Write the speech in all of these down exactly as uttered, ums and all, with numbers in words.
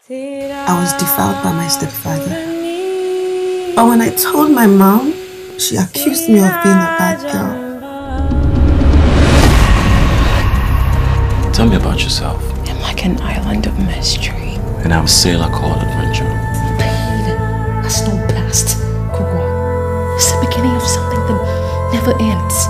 I was defiled by my stepfather. But when I told my mom, she accused me of being a bad girl. Tell me about yourself. I'm like an island of mystery. And I'm a sailor called Adventure. Pain has no past, Kweku. It's the beginning of something that never ends.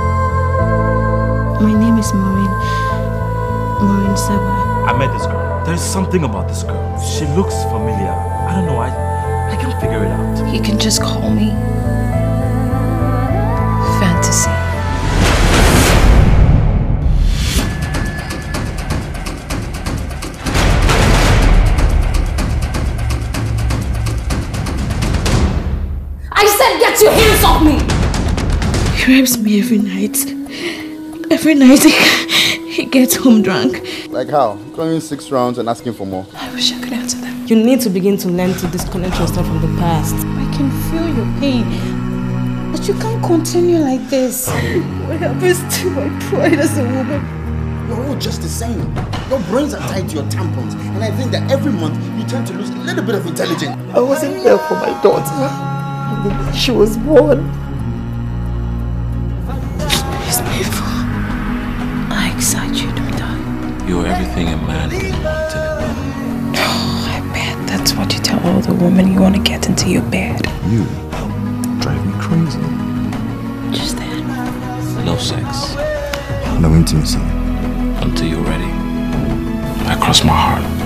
My name is Maureen. Maureen Saba. I met this girl. There's something about this girl. She looks familiar. I don't know, I, I can't figure it out. You can just call me Fantasy. I said get your hands off me! He rapes me every night. Every night he, he gets home drunk. Like how? Going six rounds and asking for more. I wish I could answer that. You need to begin to learn to disconnect yourself from the past. I can feel your pain. But you can't continue like this. What happens to my pride as a woman? You're all just the same. Your brains are tied to your tampons. And I think that every month you tend to lose a little bit of intelligence. I wasn't there for my daughter. She was born. It's painful. I excite you, don't I? You're everything a man would want in a woman. Oh, I bet that's what you tell all the women you want to get into your bed. You drive me crazy. Just that. No sex. No intimacy. Until you're ready. I cross my heart.